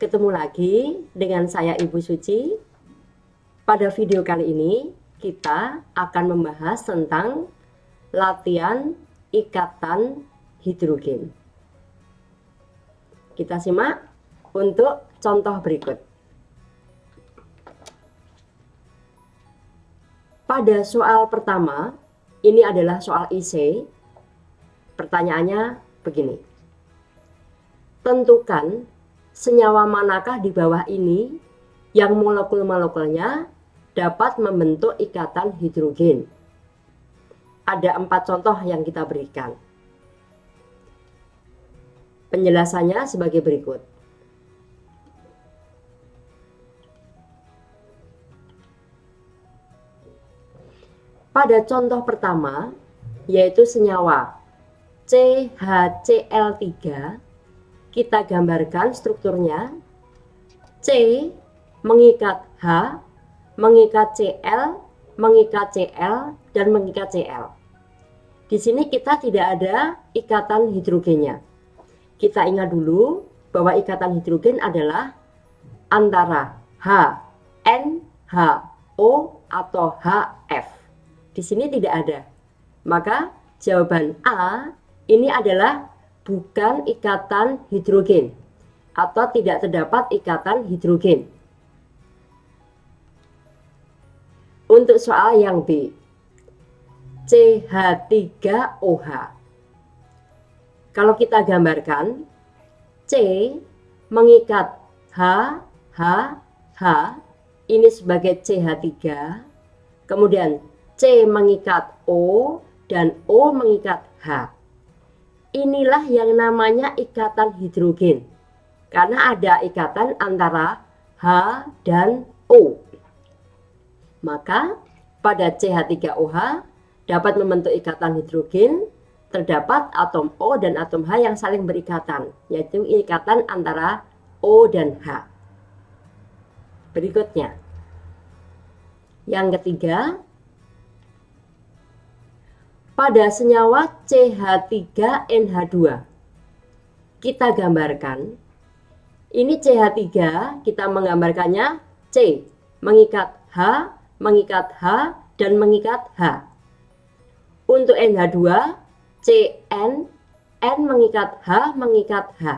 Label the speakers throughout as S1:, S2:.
S1: ketemu lagi dengan saya Ibu Suci. Pada video kali ini kita akan membahas tentang latihan ikatan hidrogen. Kita simak untuk contoh berikut. Pada soal pertama, ini adalah soal IC. Pertanyaannya begini. Tentukan senyawa manakah di bawah ini yang molekul-molekulnya dapat membentuk ikatan hidrogen. Ada 4 contoh yang kita berikan. Penjelasannya sebagai berikut. Pada contoh pertama, yaitu senyawa CHCl3, kita gambarkan strukturnya. C mengikat H, mengikat Cl, mengikat Cl, dan mengikat Cl. Di sini kita tidak ada ikatan hidrogennya. Kita ingat dulu bahwa ikatan hidrogen adalah antara H, N, H, O, atau HF. Di sini tidak ada. Maka jawaban A ini adalah bukan ikatan hidrogen atau tidak terdapat ikatan hidrogen. Untuk soal yang B, CH3OH. Kalau kita gambarkan, C mengikat H, H, H, ini sebagai CH3, kemudian C mengikat O, dan O mengikat H. Inilah yang namanya ikatan hidrogen, karena ada ikatan antara H dan O. Maka pada CH3OH dapat membentuk ikatan hidrogen, terdapat atom O dan atom H yang saling berikatan, yaitu ikatan antara O dan H. Berikutnya, yang ketiga, pada senyawa CH3NH2, kita gambarkan, ini CH3, kita menggambarkannya C, mengikat H, mengikat H, dan mengikat H. Untuk NH2, CN, N mengikat H, mengikat H.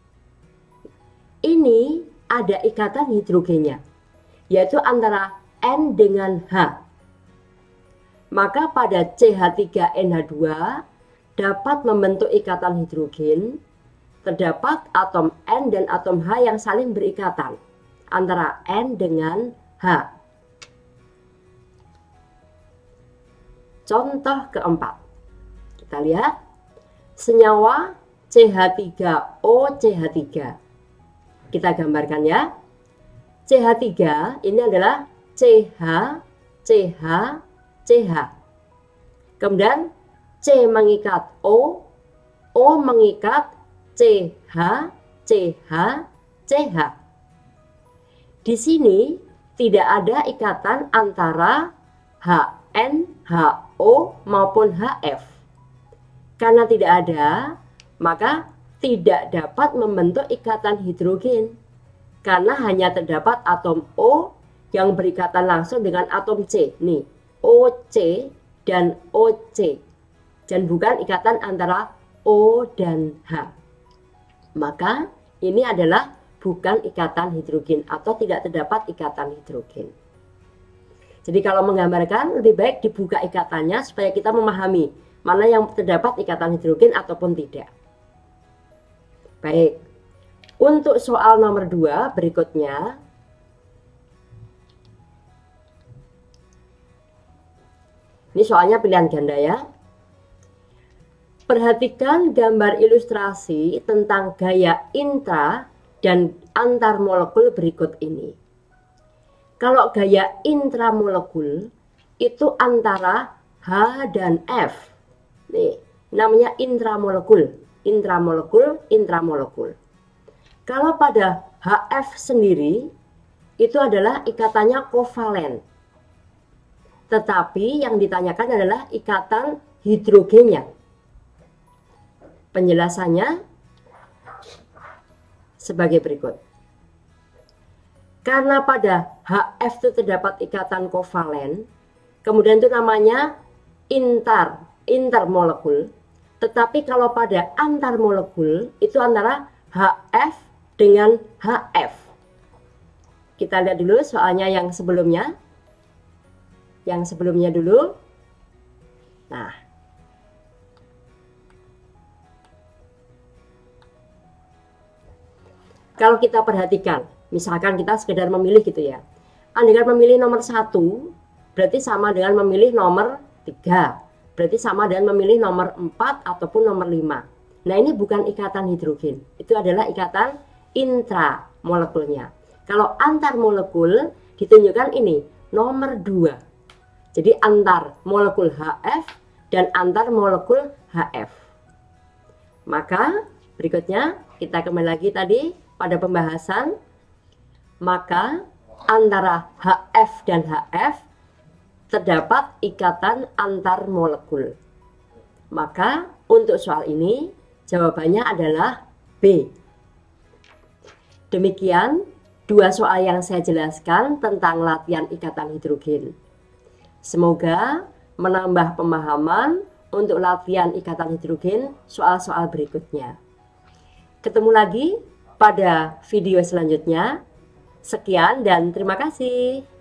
S1: Ini ada ikatan hidrogennya, yaitu antara N dengan H. Maka pada CH3NH2 dapat membentuk ikatan hidrogen, terdapat atom N dan atom H yang saling berikatan antara N dengan H. Contoh keempat, kita lihat senyawa CH3OCH3. Kita gambarkan ya. CH3 ini adalah CH, CH, CH. Kemudian C mengikat O, O mengikat CH, CH, CH. Di sini tidak ada ikatan antara HN, HO maupun HF. Karena tidak ada, maka tidak dapat membentuk ikatan hidrogen. Karena hanya terdapat atom O yang berikatan langsung dengan atom C. Nih, OC dan OC, dan bukan ikatan antara O dan H. Maka ini adalah bukan ikatan hidrogen atau tidak terdapat ikatan hidrogen. Jadi kalau menggambarkan lebih baik dibuka ikatannya supaya kita memahami mana yang terdapat ikatan hidrogen ataupun tidak. Baik, untuk soal nomor 2 berikutnya. Ini soalnya pilihan ganda ya. Perhatikan gambar ilustrasi tentang gaya intra dan antar molekul berikut ini. Kalau gaya intramolekul itu antara H dan F. Nih, namanya intramolekul, intramolekul, intramolekul. Kalau pada HF sendiri itu adalah ikatannya kovalen. Tetapi yang ditanyakan adalah ikatan hidrogennya. Penjelasannya sebagai berikut. Karena pada HF itu terdapat ikatan kovalen, kemudian itu namanya intermolekul. Tetapi kalau pada antar molekul itu antara HF dengan HF. Kita lihat dulu soalnya yang sebelumnya. Yang sebelumnya dulu. Nah, kalau kita perhatikan, misalkan kita sekedar memilih gitu ya. Andaikan memilih nomor 1, berarti sama dengan memilih nomor 3. Berarti sama dengan memilih nomor 4 ataupun nomor 5. Nah, ini bukan ikatan hidrogen. Itu adalah ikatan intramolekulnya. Kalau antar molekul ditunjukkan ini, nomor 2. Jadi antar molekul HF dan antar molekul HF. Maka berikutnya kita kembali lagi tadi pada pembahasan. Maka antara HF dan HF terdapat ikatan antar molekul. Maka untuk soal ini jawabannya adalah B. Demikian 2 soal yang saya jelaskan tentang latihan ikatan hidrogen. Semoga menambah pemahaman untuk latihan ikatan hidrogen soal-soal berikutnya. Ketemu lagi pada video selanjutnya. Sekian dan terima kasih.